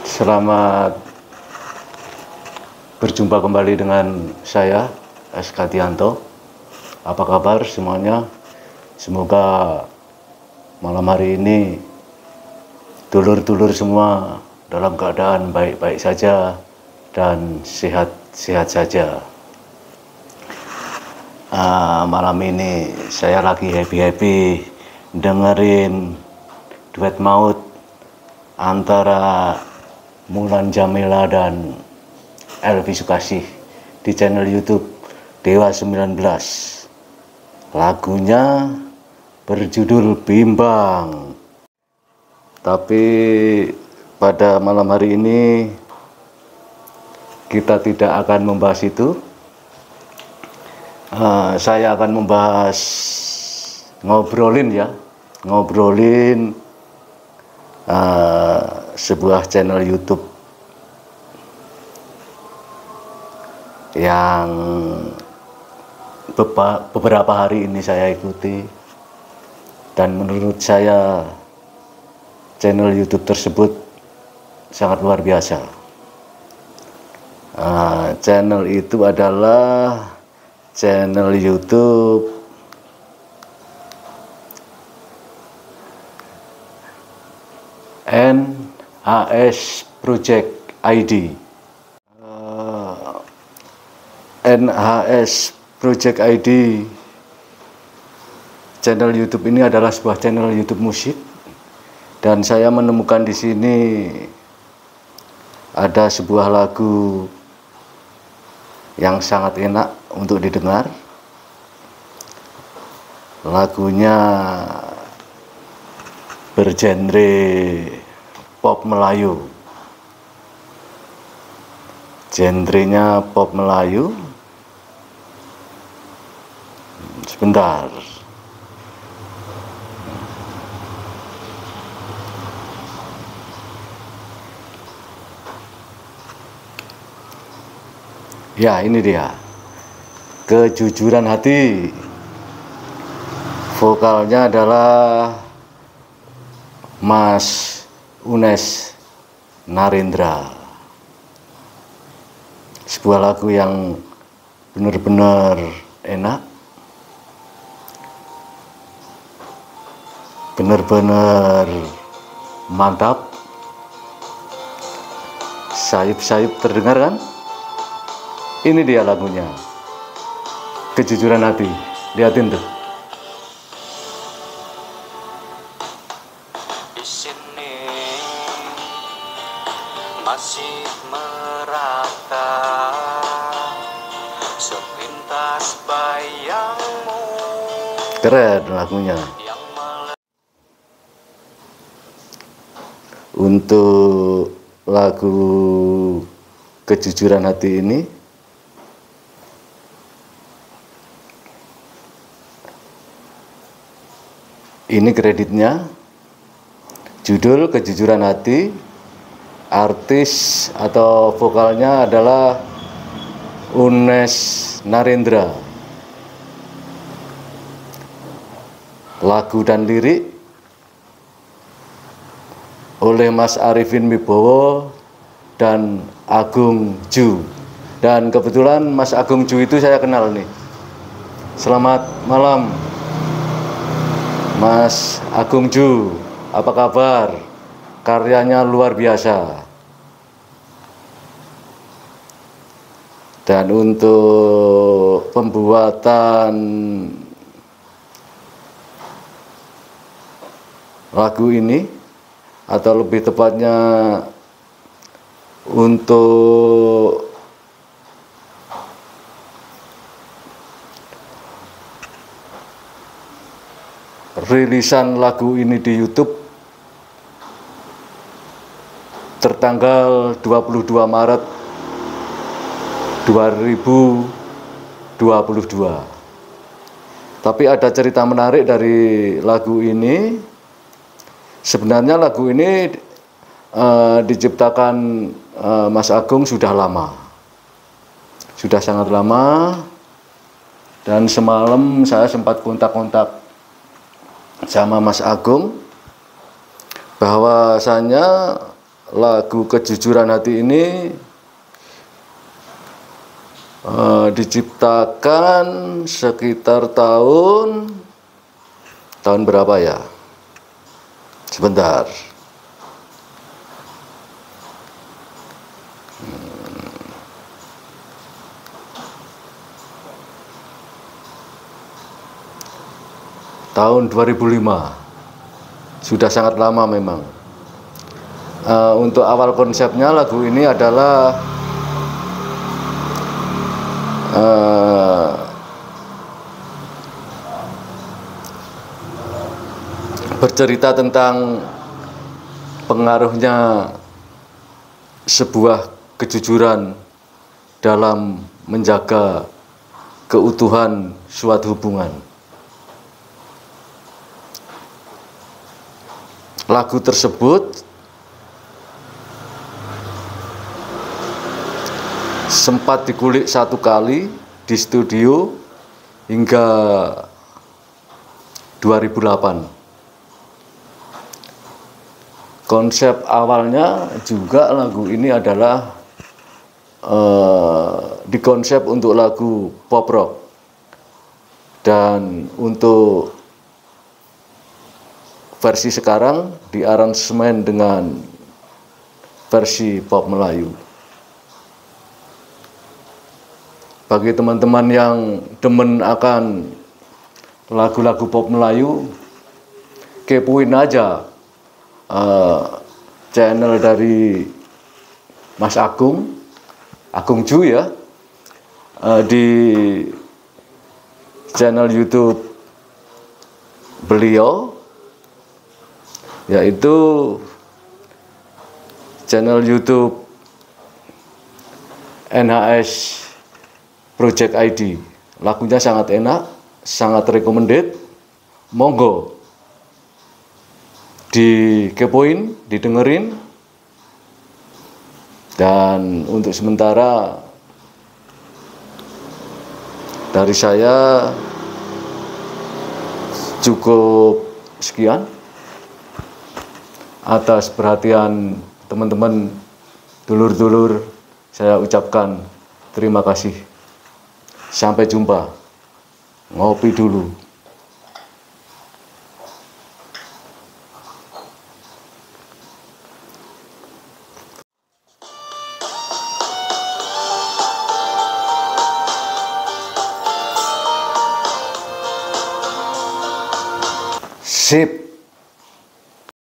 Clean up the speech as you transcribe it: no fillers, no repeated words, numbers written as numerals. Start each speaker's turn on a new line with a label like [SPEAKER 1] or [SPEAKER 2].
[SPEAKER 1] Selamat berjumpa kembali dengan saya, SK Tianto. Apa kabar semuanya? Semoga malam hari ini dulur-dulur semua dalam keadaan baik-baik saja dan sehat-sehat saja. Malam ini saya lagi happy-happy dengerin duet maut antara Mulan Jameela dan Elvi Sukaesih di channel YouTube Dewa 19. Lagunya berjudul Bimbang. Tapi pada malam hari ini kita tidak akan membahas itu. Saya akan membahas ngobrolin sebuah channel YouTube yang beberapa hari ini saya ikuti, dan menurut saya channel YouTube tersebut sangat luar biasa. Channel itu adalah channel YouTube NHS Project ID. NHS Project ID channel YouTube ini adalah sebuah channel YouTube musik, dan saya menemukan di sini ada sebuah lagu yang sangat enak untuk didengar. Lagunya bergenre pop Melayu. Genrenya pop Melayu. Sebentar. Ya, ini dia. Kejujuran Hati. Vokalnya adalah Mas Unes Narendra. Sebuah lagu yang benar-benar enak, benar-benar mantap. Sayup-sayup terdengar kan? Ini dia lagunya, Kejujuran Hati. Lihatin tuh.
[SPEAKER 2] Di sini masih merata sepintas bayangmu.
[SPEAKER 1] Keren lagunya. Untuk lagu Kejujuran Hati ini kreditnya, judul Kejujuran Hati, artis atau vokalnya adalah Unes Narendra. Lagu dan lirik oleh Mas Arifin Wibowo dan Agung Ju. Dan kebetulan Mas Agung Ju itu saya kenal nih. Selamat malam Mas Agung Ju, apa kabar? Karyanya luar biasa. Dan untuk pembuatan lagu ini, atau lebih tepatnya untuk rilisan lagu ini di YouTube tertanggal 22 Maret 2022. Tapi ada cerita menarik dari lagu ini. Sebenarnya lagu ini diciptakan Mas Agung sudah lama, sudah sangat lama. Dan semalam saya sempat kontak-kontak sama Mas Agung, bahwasanya lagu Kejujuran Hati ini diciptakan sekitar tahun berapa ya? Sebentar. Tahun 2005. Sudah sangat lama memang. Untuk awal konsepnya lagu ini adalah bercerita tentang pengaruhnya sebuah kejujuran dalam menjaga keutuhan suatu hubungan. Lagu tersebut sempat dikulik 1 kali di studio hingga 2008. Konsep awalnya juga lagu ini adalah dikonsep untuk lagu pop rock, dan untuk versi sekarang diaransemen dengan versi pop Melayu. Bagi teman-teman yang demen akan lagu-lagu pop Melayu, kepoin aja channel dari Mas Agung Ju ya, di channel YouTube beliau, yaitu channel YouTube NHS Project ID. Lagunya sangat enak, sangat recommended. Monggo dikepoin, didengerin. Dan untuk sementara dari saya cukup sekian. Atas perhatian teman-teman, dulur-dulur, saya ucapkan terima kasih. Sampai jumpa. Ngopi dulu. Sip.